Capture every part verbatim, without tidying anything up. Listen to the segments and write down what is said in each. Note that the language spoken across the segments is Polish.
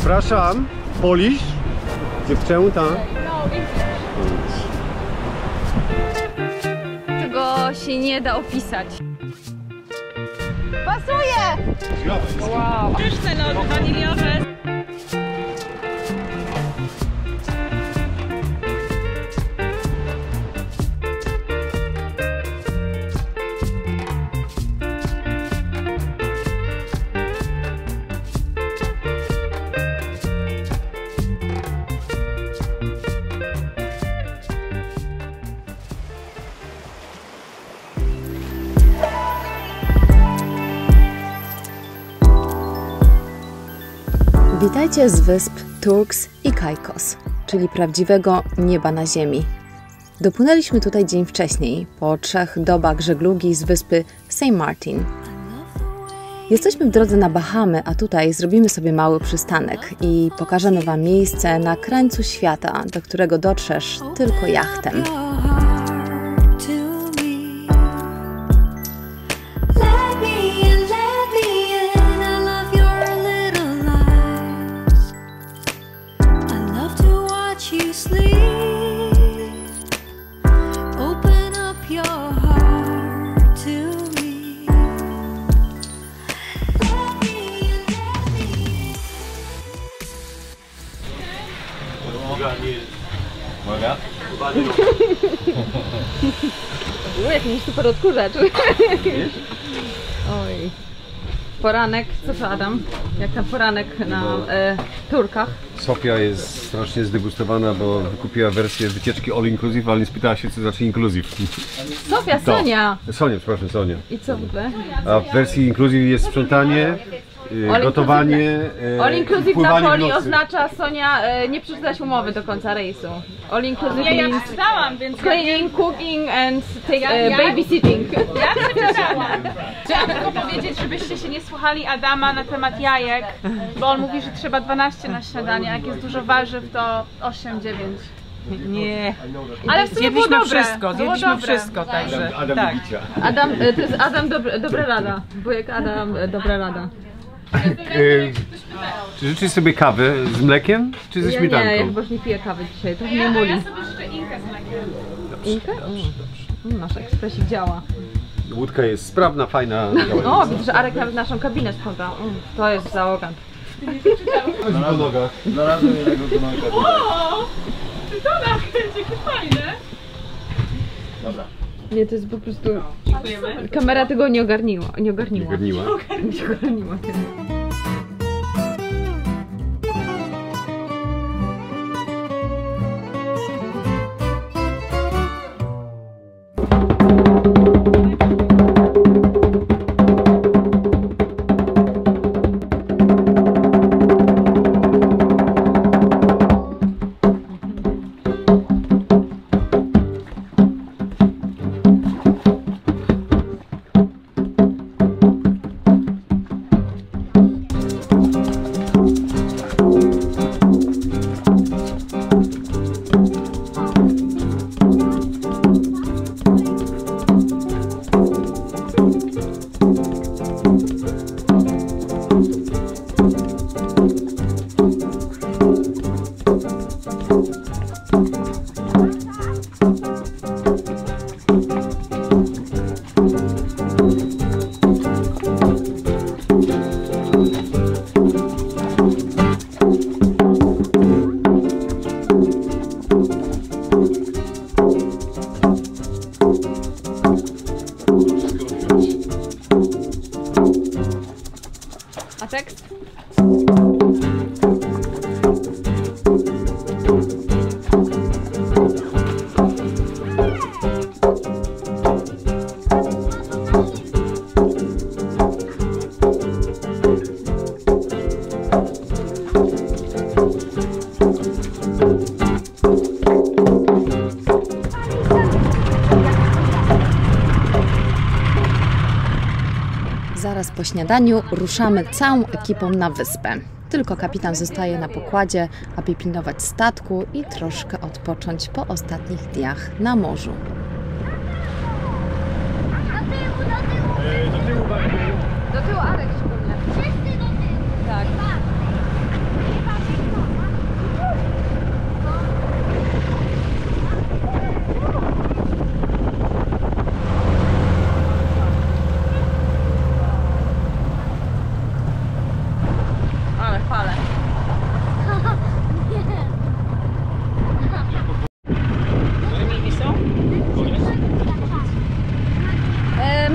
Przepraszam, Polish? Dziewczęta? Tego się nie da opisać. Pasuje! Wow! Pyszne lody waniliowe. Witajcie z wysp Turks i Caicos, czyli prawdziwego nieba na ziemi. Dopłynęliśmy tutaj dzień wcześniej, po trzech dobach żeglugi z wyspy Saint Martin. Jesteśmy w drodze na Bahamy, a tutaj zrobimy sobie mały przystanek i pokażemy Wam miejsce na krańcu świata, do którego dotrzesz tylko jachtem. Uuu, jakiś super odkurzacz. Oj. Poranek, co to Adam? Jak tam poranek na e, Turkach? Sofia jest strasznie zdegustowana, bo wykupiła wersję wycieczki all inclusive, ale nie spytała się, co znaczy inclusive. Sofia, To. Sonia! Sonia, przepraszam, Sonia. I co w ogóle? A w wersji inclusive jest sprzątanie, All gotowanie, inclusive, all inclusive na pływanie w Poli nocy. oznacza, Sonia, e, nie przeczytałaś umowy do końca rejsu. All inclusive Nie, ja means przeczytałam, więc cleaning, cooking and take, Ja- e, ja- babysitting. ja przeczytałam. Chciałam tylko powiedzieć, żebyście się nie słuchali Adama na temat jajek, bo on mówi, że trzeba dwanaście na śniadanie, jak jest dużo warzyw, to osiem dziewięć. Nie, Ale w sumie było zjedliśmy dobre. wszystko, Było zjedliśmy dobre. wszystko, także Adam tak. Bicia. Adam, e, to jest Adam dobre, dobra rada. Wujek Adam, e, dobra rada. Yy, czy życzysz sobie kawę z mlekiem, czy ze Ja śmietanką? nie, ja chyba już nie piję kawy dzisiaj, to mnie Ja, muli. ja sobie życzę Inkę z mlekiem. Inka? Mm, Nasz ekspresik działa. Łódka jest sprawna, fajna. O, widzę, że Arek nawet naszą kabinę sprząta. Mm, to jest załoga. Na nogach. Znalazłem jednego gnojka. O! Dobra, jakie fajne. Dobra. Nie, to jest po prostu... Dziękujemy. Kamera tego nie ogarniła. Nie ogarniła. Garniła. Nie ogarniła. A tekst? Zaraz po śniadaniu ruszamy całą ekipą na wyspę. Tylko kapitan zostaje na pokładzie, aby pilnować statku i troszkę odpocząć po ostatnich dniach na morzu. Do tyłu Arek się pewnie. Wszyscy do tyłu. Tak.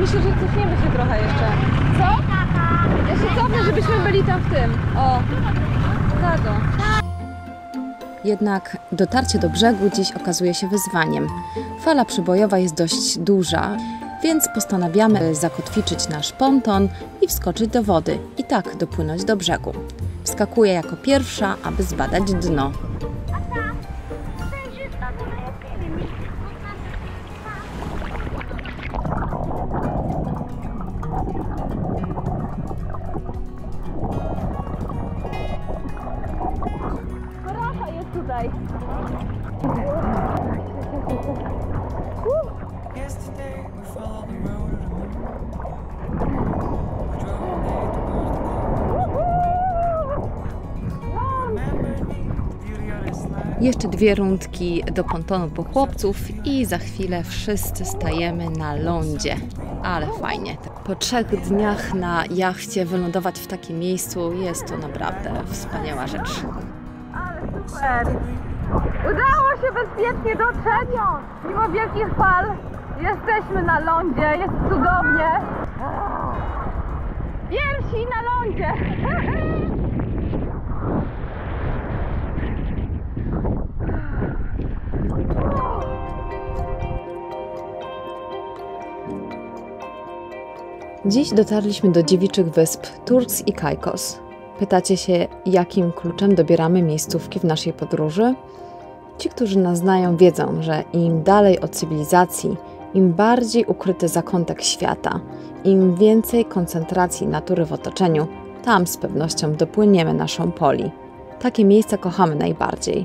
myślę, że cofniemy się trochę jeszcze. Co? Ja się cofnę, żebyśmy byli tam w tym. O, tato. Jednak dotarcie do brzegu dziś okazuje się wyzwaniem. Fala przybojowa jest dość duża, więc postanawiamy zakotwiczyć nasz ponton i wskoczyć do wody i tak dopłynąć do brzegu. Wskakuję jako pierwsza, aby zbadać dno. Jeszcze dwie rundki do pontonu po chłopców i za chwilę wszyscy stajemy na lądzie. Ale fajnie. Po trzech dniach na jachcie wylądować w takim miejscu jest to naprawdę wspaniała rzecz. Ale super! Udało się bezpiecznie dotrzeć! Mimo wielkich fal jesteśmy na lądzie, jest cudownie! Pierwsi na lądzie! Dziś dotarliśmy do dziewiczych wysp Turks i Caicos. Pytacie się, jakim kluczem dobieramy miejscówki w naszej podróży? Ci, którzy nas znają, wiedzą, że im dalej od cywilizacji, im bardziej ukryty zakątek świata, im więcej koncentracji natury w otoczeniu, tam z pewnością dopłyniemy naszą poli. Takie miejsca kochamy najbardziej.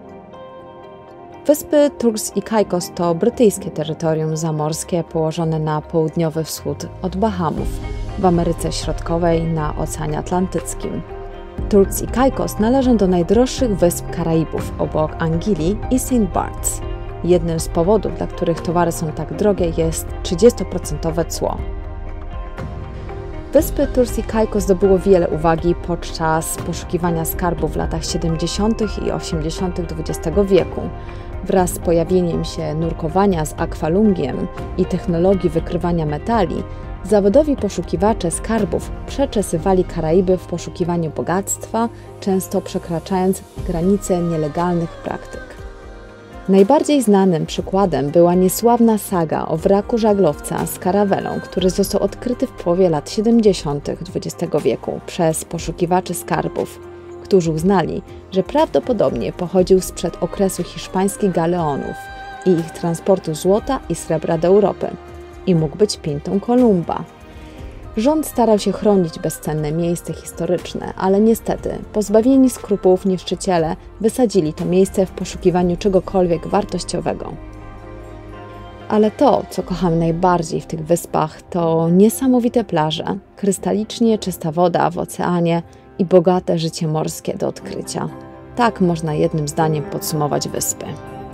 Wyspy Turks i Caicos to brytyjskie terytorium zamorskie położone na południowy wschód od Bahamów, w Ameryce Środkowej na Oceanie Atlantyckim. Turks i Caicos należą do najdroższych wysp Karaibów obok Anglii i Saint Barts. Jednym z powodów, dla których towary są tak drogie, jest trzydziestoprocentowe cło. Wyspy Turks i Caicos zdobyło wiele uwagi podczas poszukiwania skarbów w latach siedemdziesiątych i osiemdziesiątych dwudziestego wieku. Wraz z pojawieniem się nurkowania z akwalungiem i technologii wykrywania metali, zawodowi poszukiwacze skarbów przeczesywali Karaiby w poszukiwaniu bogactwa, często przekraczając granice nielegalnych praktyk. Najbardziej znanym przykładem była niesławna saga o wraku żaglowca z karawelą, który został odkryty w połowie lat siedemdziesiątych dwudziestego wieku przez poszukiwaczy skarbów, którzy uznali, że prawdopodobnie pochodził sprzed okresu hiszpańskich galeonów i ich transportu złota i srebra do Europy i mógł być pintą Kolumba. Rząd starał się chronić bezcenne miejsce historyczne, ale niestety pozbawieni skrupułów niszczyciele wysadzili to miejsce w poszukiwaniu czegokolwiek wartościowego. Ale to, co kocham najbardziej w tych wyspach, to niesamowite plaże, krystalicznie czysta woda w oceanie i bogate życie morskie do odkrycia. Tak można jednym zdaniem podsumować wyspy.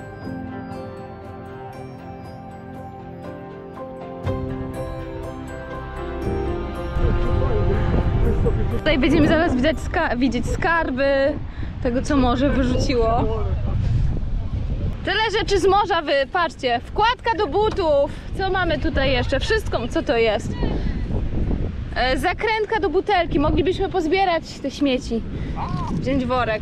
Tutaj będziemy zaraz widzieć, ska widzieć skarby tego, co morze wyrzuciło. Tyle rzeczy z morza, wy, patrzcie, wkładka do butów. Co mamy tutaj jeszcze? Wszystko, co to jest? E, zakrętka do butelki, moglibyśmy pozbierać te śmieci. Wziąć worek.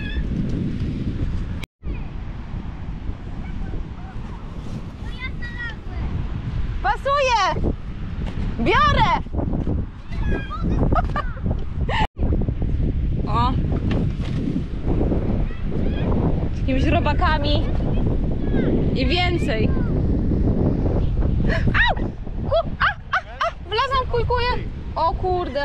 Pasuje! Biorę! O! Z jakimiś robakami i więcej. Au! Hu! A! A! A! Wlazłam, kulkuję! O kurde!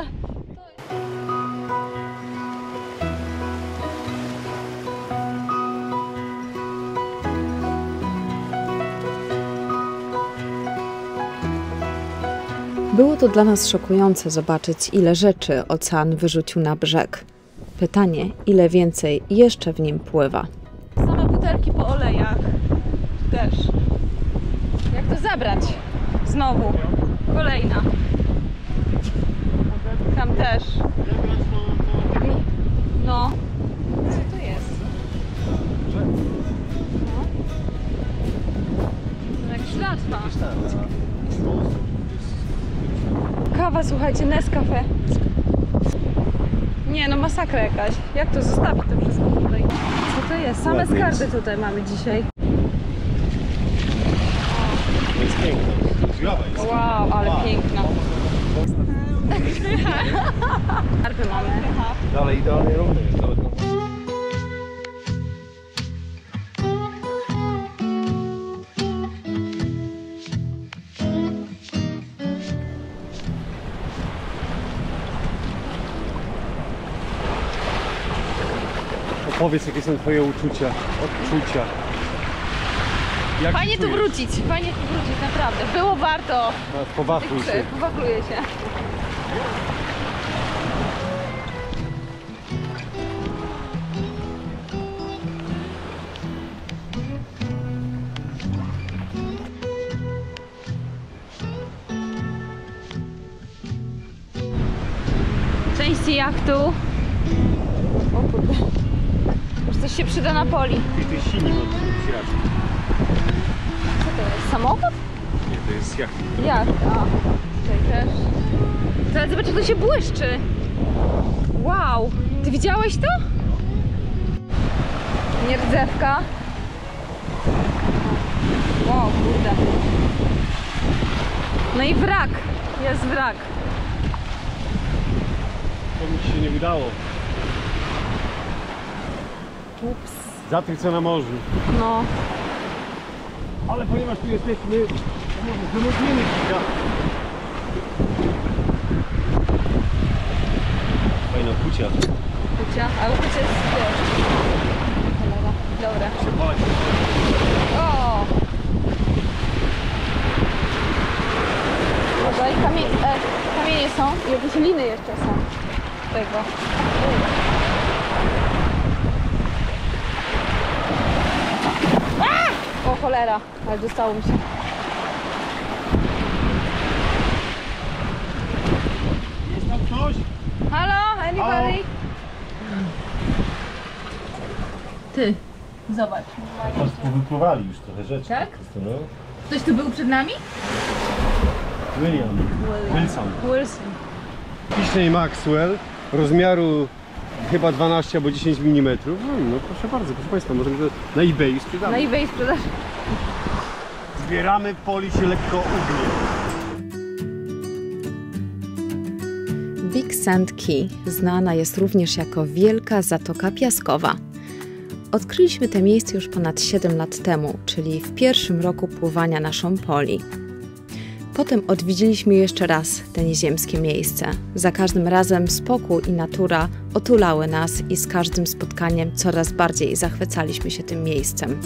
Było to dla nas szokujące zobaczyć, ile rzeczy ocean wyrzucił na brzeg. Pytanie, ile więcej jeszcze w nim pływa. Same butelki po olejach. Też. Jak to zabrać? Znowu. Kolejna. Tam też. No. Co to jest? No. To jak śledztwa. kawa, słuchajcie, Nescafe. Nie no, masakra jakaś. Jak to zostawić to wszystko tutaj? Co to jest? Same Ładnie skarby jest. tutaj mamy dzisiaj. To jest piękne. Zjawa jest. Wow, ale piękna. Skarby mamy. Dalej idealnie równy jest. Nawet na... Opowiedz, jakie są twoje uczucia, odczucia. Jak Fajnie się tu czujesz? wrócić, fajnie tu wrócić, naprawdę. Było warto. Teraz powachluj się. Powakluję się. Części jachtu. O kurde. Już coś się przyda na poli. I to jest silnik od Siracji. Co to jest? Samochód? Nie, to jest jacht. Jak? A, tutaj też. Zaraz zobacz, jak to się błyszczy. Wow! Ty widziałeś to? Nierdzewka. Wow, kurde. No i wrak. Jest wrak. To mi się nie udało. Ups. Za tych, co na morzu. No. Ale ponieważ tu jesteśmy, to może wymodlimy kilka. Fajna kucia. Kucia, ale kucia jest wiesz. Cholera. Dobra. Się bać. O! Dobra, i kamie e, kamienie są i jakieś liny jeszcze są. Tego. A! O cholera, ale dostało mi się. Jest tam ktoś? Halo, anybody? Ty, zobacz. Powypływali już trochę rzeczy. Tak? po prostu, no. Ktoś tu był przed nami? William. Wilson. Wilson. Disney Maxwell rozmiaru chyba dwanaście albo dziesięć milimetrów. No, no proszę bardzo, proszę Państwa, możemy to na eBay sprzedamy. Na eBay sprzedaż. Zbieramy, poli się lekko ugnie. Big Sand Key znana jest również jako Wielka Zatoka Piaskowa. Odkryliśmy to miejsce już ponad siedem lat temu, czyli w pierwszym roku pływania na Szonpoli. Potem odwiedziliśmy jeszcze raz to nieziemskie miejsce. Za każdym razem spokój i natura otulały nas i z każdym spotkaniem coraz bardziej zachwycaliśmy się tym miejscem.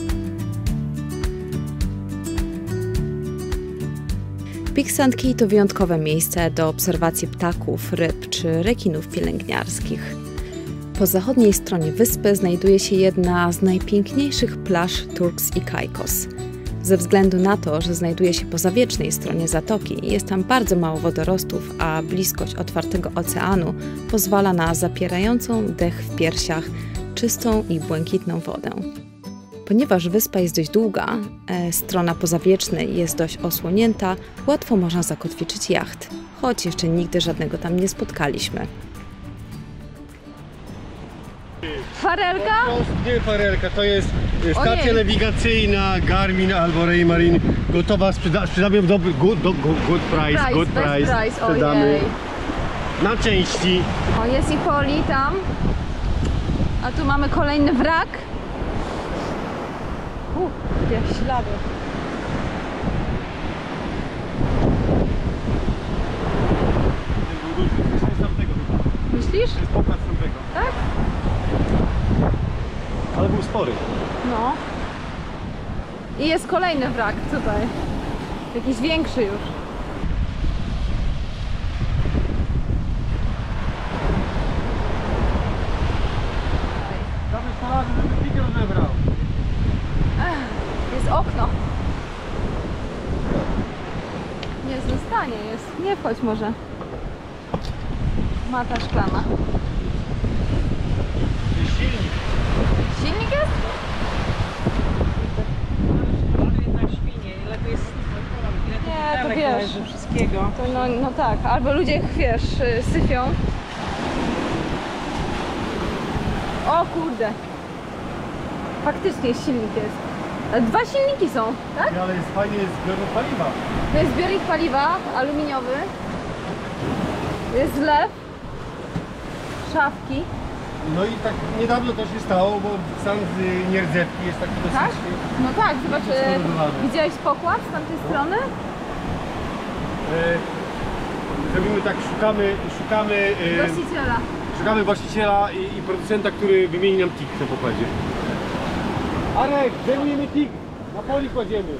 Big Sand Key to wyjątkowe miejsce do obserwacji ptaków, ryb czy rekinów pielęgniarskich. Po zachodniej stronie wyspy znajduje się jedna z najpiękniejszych plaż Turks i Caicos. Ze względu na to, że znajduje się po zawiecznej stronie zatoki, jest tam bardzo mało wodorostów, a bliskość otwartego oceanu pozwala na zapierającą dech w piersiach, czystą i błękitną wodę. Ponieważ wyspa jest dość długa, e, strona pozawiecznej jest dość osłonięta, łatwo można zakotwiczyć jacht, choć jeszcze nigdy żadnego tam nie spotkaliśmy. Farelka? Nie farelka, to jest stacja Ojej. nawigacyjna Garmin albo Raymarine. Gotowa, sprzeda sprzedamy ją dobry, good, do, good, good price, Price, good best price. price, Sprzedamy ojej. na części. O, jest i poli tam. A tu mamy kolejny wrak. U, jak ślady. Ten był duży, to jest tamtego chyba. Myślisz? To jest pokaz tamtego. Tak? Ale był spory. No. I jest kolejny wrak tutaj. Jakiś większy już. Damy sto razy, żeby figiel zebrał. Jest okno. Nie jest w stanie, jest. Nie wchodź może. Mata szklana. To jest silnik. Silnik jest? Ale jednak świnie, lepiej jest Nie, to Dawaj, wiesz. kojarzy wszystkiego. To no, no tak, albo ludzie, wiesz, y, syfią. O kurde. Faktycznie silnik jest. Ale dwa silniki są, tak? Ale jest fajnie, jest zbiornik paliwa. To jest zbiornik paliwa aluminiowy. Jest zlew. Szafki. No i tak niedawno to się stało, bo sam z nierdzewki jest taki dosyć... Tak? No tak, zobacz, e, Skontrolowany. widziałeś pokład z tamtej strony? E, zrobimy tak, szukamy, szukamy, e, Właściciela. szukamy właściciela i, i producenta, który wymieni nam tik na pokładzie. Arek, zajmujemy tik, na poli kładziemy.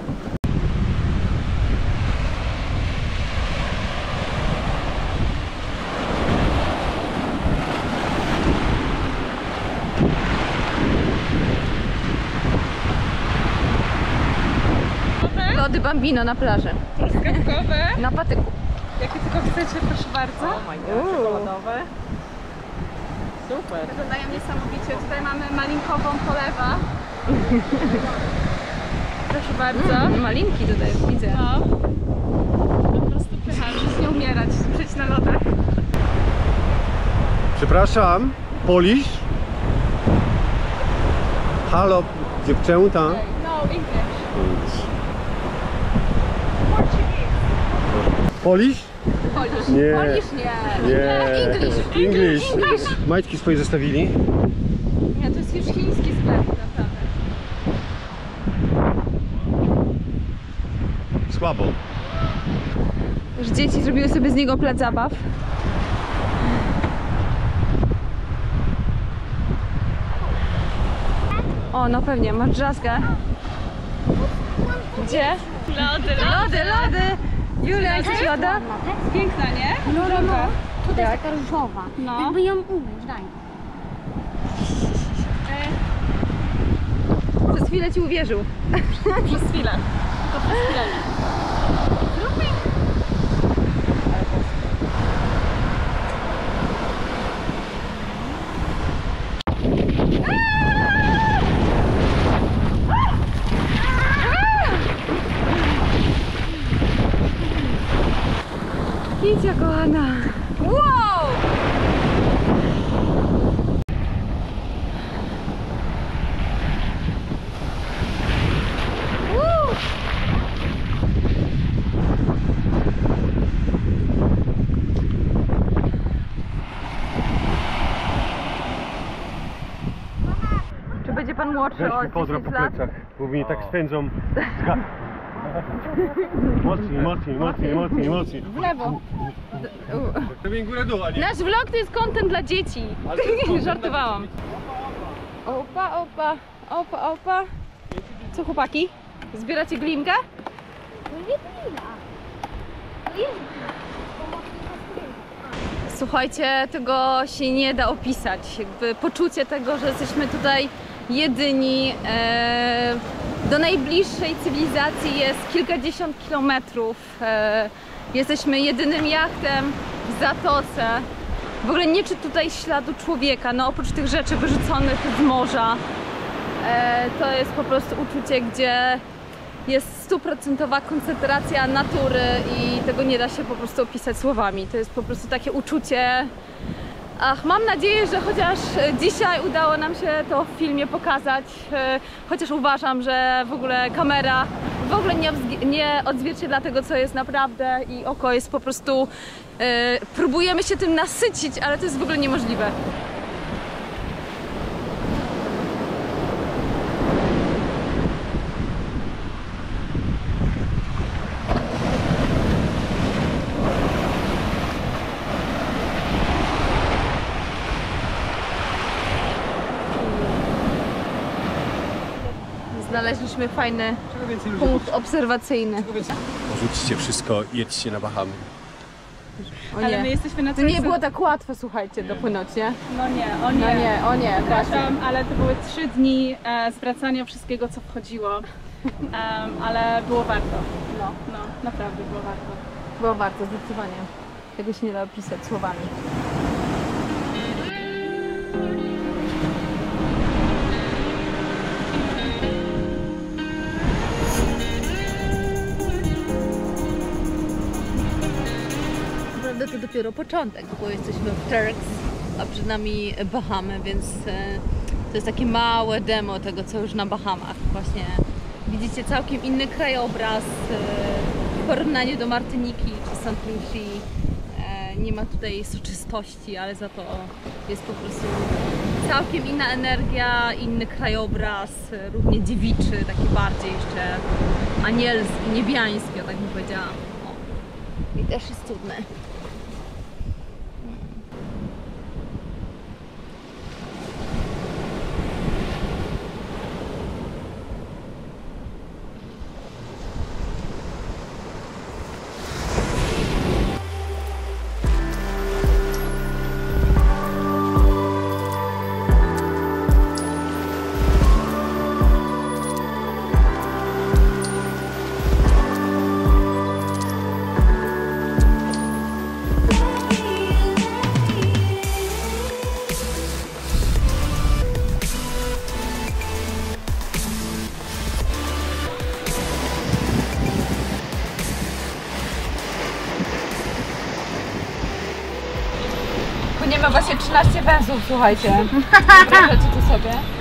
Lody Bambino na plaży. Truskawkowe. Na patyku. Jakie tylko chcecie, proszę bardzo. Czekoladowe. Super. Wyglądają niesamowicie. Tutaj mamy malinkową polewę. Proszę bardzo. Mm, malinki tutaj widzę. No. Po prostu pycha, już nie umierać, żyć na lodach. Przepraszam, Polish? Halo, dziewczęta? No, English. Polish? Polisz. Nie. Polisz nie. Nie. English. English. English. Majtki swoje zostawili. Nie, to jest już chiński sklep naprawdę. Słabo. Już dzieci zrobiły sobie z niego plac zabaw. O, no pewnie, masz drzazgę. Gdzie? Lody, Lody, lody! Julia, jesteś loda? Piękna, nie? No, no, no. Tutaj Tak. jest taka różowa. No. Jakby ją umyć, daj. Przez chwilę ci uwierzył. Przez chwilę. To przez chwilę. Kicia kochana. Wow! Woo! Czy będzie pan młodszy o dziesięć lat? bo mnie tak swędzą. Mocniej, mocniej, mocniej, mocniej, mocniej. W lewo. Robię górę dół, a nie? Nasz vlog to jest content dla dzieci. Żartowałam. Opa, opa, opa, opa. Co chłopaki? Zbieracie glinkę? To nie glina. To jest Słuchajcie, tego się nie da opisać. Jakby poczucie tego, że jesteśmy tutaj jedyni. E, do najbliższej cywilizacji jest kilkadziesiąt kilometrów. E, jesteśmy jedynym jachtem w zatoce. W ogóle nie czuć tutaj śladu człowieka, no oprócz tych rzeczy wyrzuconych z morza. E, to jest po prostu uczucie, gdzie jest stuprocentowa koncentracja natury i tego nie da się po prostu opisać słowami. To jest po prostu takie uczucie. Ach, mam nadzieję, że chociaż dzisiaj udało nam się to w filmie pokazać, e, chociaż uważam, że w ogóle kamera w ogóle nie, nie odzwierciedla tego, co jest naprawdę i oko jest po prostu... E, próbujemy się tym nasycić, ale to jest w ogóle niemożliwe. Znaleźliśmy fajny punkt obserwacyjny. Porzućcie wszystko i jedźcie na Bahamy. O Ale my nie. jesteśmy na To nie trójce- było tak łatwo, słuchajcie, dopłynąć, nie? No nie, o nie. No nie, o nie, właśnie. Przepraszam, ale to były trzy dni e, zwracania wszystkiego, co wchodziło. Em, ale było warto. No, no, naprawdę było warto. Było warto, zdecydowanie. Tego się nie da opisać słowami. naprawdę to dopiero początek, bo jesteśmy w Turks, a przed nami Bahamy, więc to jest takie małe demo tego, co już na Bahamach. Właśnie widzicie całkiem inny krajobraz w porównaniu do Martyniki czy Saint Lucie. Nie ma tutaj soczystości, ale za to jest po prostu całkiem inna energia, inny krajobraz, równie dziewiczy, taki bardziej jeszcze anielski, niebiański, ja tak bym powiedziała. O. I też jest cudny. Płyniemy właśnie trzynaście węzłów, słuchajcie. Wyobrażacie to sobie?